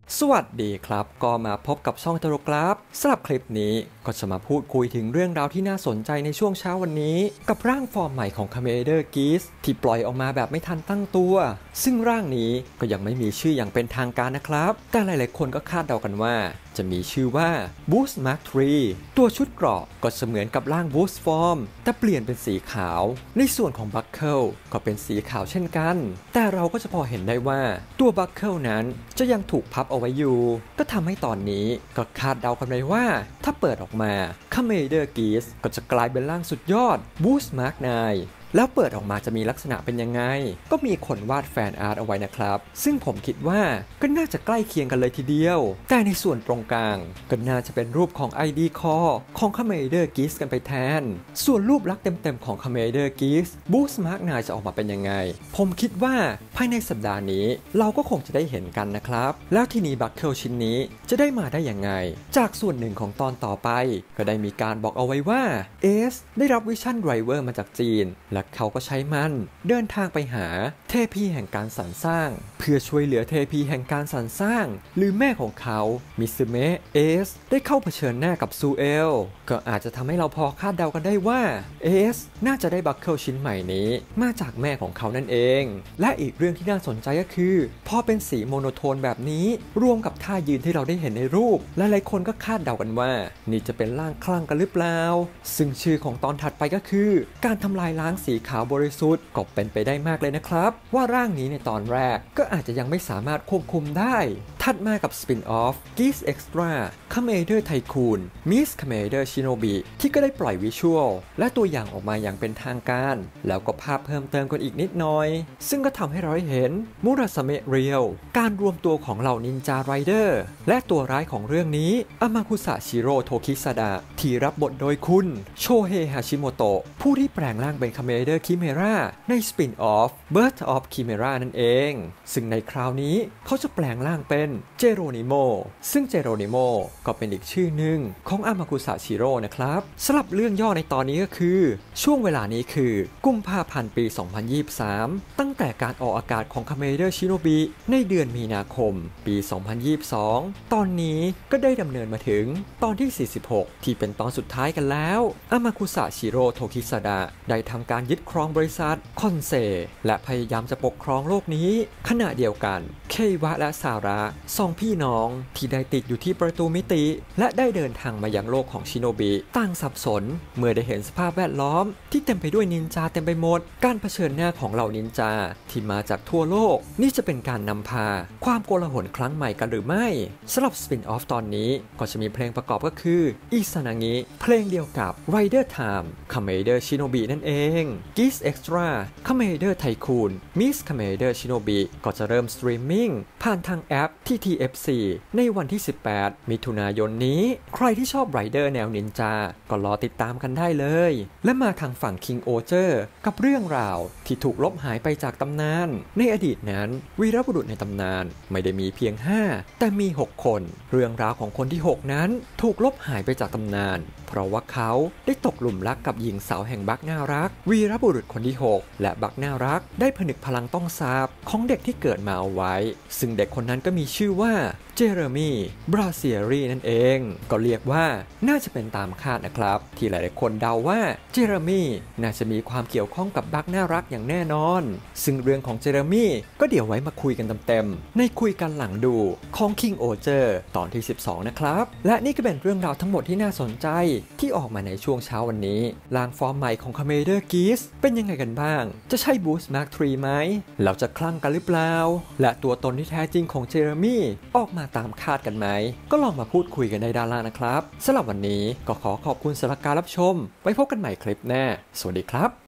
สวัสดีครับก็มาพบกับช่องตลกครับสำหรับคลิปนี้ก็จะมาพูดคุยถึงเรื่องราวที่น่าสนใจในช่วงเช้าวันนี้กับร่างฟอร์มใหม่ของ Commander Geass ที่ปล่อยออกมาแบบไม่ทันตั้งตัวซึ่งร่างนี้ก็ยังไม่มีชื่ออย่างเป็นทางการนะครับแต่หลายๆคนก็คาดเดากันว่าจะมีชื่อว่า Boost Mark III ตัวชุดเกราะก็เสมือนกับร่าง Boost Form แต่เปลี่ยนเป็นสีขาวในส่วนของ Buckle ก็เป็นสีขาวเช่นกันแต่เราก็จะพอเห็นได้ว่าตัว Buckle นั้นจะยังถูกพับเอาไว้อยู่ก็ทำให้ตอนนี้ก็คาดเดากันไปว่าถ้าเปิดออกมา Commander Geass ก็จะกลายเป็นร่างสุดยอด Boost Mark IXแล้วเปิดออกมาจะมีลักษณะเป็นยังไงก็มีคนวาดแฟนอาร์ตเอาไว้นะครับซึ่งผมคิดว่าก็น่าจะใกล้เคียงกันเลยทีเดียวแต่ในส่วนตรงกลางก็น่าจะเป็นรูปของ ID Core ของ Commander Geass กันไปแทนส่วนรูปลักษณ์เต็มๆของ Commander Geass Boost Mark IX จะออกมาเป็นยังไงผมคิดว่าภายในสัปดาห์นี้เราก็คงจะได้เห็นกันนะครับแล้วทีนี้ Buckle ชิ้นนี้จะได้มาได้ยังไงจากส่วนหนึ่งของตอนต่อไปก็ได้มีการบอกเอาไว้ว่า Ace ได้รับ Vision Driver มาจากจีนและเขาก็ใช้มันเดินทางไปหาเทพีแห่งการสรรสร้างเพื่อช่วยเหลือเทพีแห่งการสรรสร้างหรือแม่ของเขามิซึเมะเอสได้เข้าเผชิญหน้ากับซูเอลก็อาจจะทำให้เราพอคาดเดากันได้ว่าเอสน่าจะได้บัคเกิลชิ้นใหม่นี้มาจากแม่ของเขานั่นเองและอีกเรื่องที่น่าสนใจก็คือพอเป็นสีโมโนโทนแบบนี้รวมกับท่ายืนที่เราได้เห็นในรูปหลายๆคนก็คาดเดากันว่านี่จะเป็นร่างคลั่งกันหรือเปล่าซึ่งชื่อของตอนถัดไปก็คือการทำลายล้างสีขาวบริสุทธิ์ก็เป็นไปได้มากเลยนะครับว่าร่างนี้ในตอนแรกก็อาจจะยังไม่สามารถควบคุมได้ถัดมากับสปินออฟ Geass Extra Commander Tycoon Miss Commander Shinobi ที่ก็ได้ปล่อยวิชวลและตัวอย่างออกมาอย่างเป็นทางการแล้วก็ภาพเพิ่มเติมกันอีกนิดหน่อยซึ่งก็ทำให้เราเห็นมุราซาเมะเรียวการรวมตัวของเหล่านินจาไรเดอร์และตัวร้ายของเรื่องนี้อามาคุสะชิโร่โทคิซาดะที่รับบทโดยคุณโชเฮฮาชิโมโตะผู้ที่แปลงร่างเป็น Commander Chimera ในสปินออฟ Birth of Chimera นั่นเองซึ่งในคราวนี้เขาจะแปลงร่างเป็นเจโรนิโมซึ่งเจโรนิโมก็เป็นอีกชื่อหนึ่งของอามากุสะชิโร่นะครับสำหรับเรื่องย่อในตอนนี้ก็คือช่วงเวลานี้คือกุมภาพันธ์ปี 2023 ตั้งแต่การออกอากาศของ Commander Shinobi ในเดือนมีนาคมปี 2022 ตอนนี้ก็ได้ดำเนินมาถึงตอนที่ 46 ที่เป็นตอนสุดท้ายกันแล้วอามากุสะชิโร่โทคิซาดะได้ทำการยึดครองบริษัทคอนเซและพยายามจะปกครองโลกนี้ขณะเดียวกันเควะและซาระสองพี่น้องที่ได้ติดอยู่ที่ประตูมิติและได้เดินทางมายังโลกของชิโนบิต่างสับสนเมื่อได้เห็นสภาพแวดล้อมที่เต็มไปด้วยนินจาเต็มไปหมดการเผชิญหน้าของเหล่านินจาที่มาจากทั่วโลกนี่จะเป็นการนำพาความโกลาหลครั้งใหม่กันหรือไม่สำหรับสปินออฟตอนนี้ก็จะมีเพลงประกอบก็คืออิซานางิเพลงเดียวกับ Rider Time Commander Shinobi นั่นเอง Geass Extra Commander Tycoon Miss Commander Shinobi ก็จะเริ่มสตรีมมิ่งผ่านทางแอป TTFC ในวันที่ 18 มิถุนายนนี้ใครที่ชอบไรเดอร์แนวนินจาก็รอติดตามกันได้เลยและมาทางฝั่ง King Oger กับเรื่องราวที่ถูกลบหายไปจากตำนานในอดีตนั้นวีรบุรุษในตำนานไม่ได้มีเพียง 5 แต่มี 6 คนเรื่องราวของคนที่ 6 นั้นถูกลบหายไปจากตำนานเพราะว่าเขาได้ตกหลุมรักกับหญิงสาวแห่งบักน่ารักวีรบุรุษคนที่ 6 และบักน่ารักได้ผนึกพลังต้องสาบของเด็กที่เกิดมาเอาไว้ซึ่งเด็กคนนั้นก็มีชื่อว่าเจเรมีบราเซียรีนั่นเองก็เรียกว่าน่าจะเป็นตามคาดนะครับที่หลายๆคนเดาว่าเจเรมีน่าจะมีความเกี่ยวข้องกับบักน่ารักอย่างแน่นอนซึ่งเรื่องของเจเรมีก็เดี๋ยวไว้มาคุยกันเต็มๆในคุยกันหลังดูของ King Oger ตอนที่ 12 นะครับและนี่ก็เป็นเรื่องราวทั้งหมดที่น่าสนใจที่ออกมาในช่วงเช้าวันนี้ร่างฟอร์มใหม่ของ Commander Geass เป็นยังไงกันบ้างจะใช่ Boost Mark III ไหมเราจะคลั่งกันหรือเปล่าและตัวตนที่แท้จริงของเจเรมีออกมาตามคาดกันไหมก็ลองมาพูดคุยกันในด้านล่างนะครับสำหรับวันนี้ก็ขอขอบคุณสำหรับการรับชมไว้พบกันใหม่คลิปหน้าสวัสดีครับ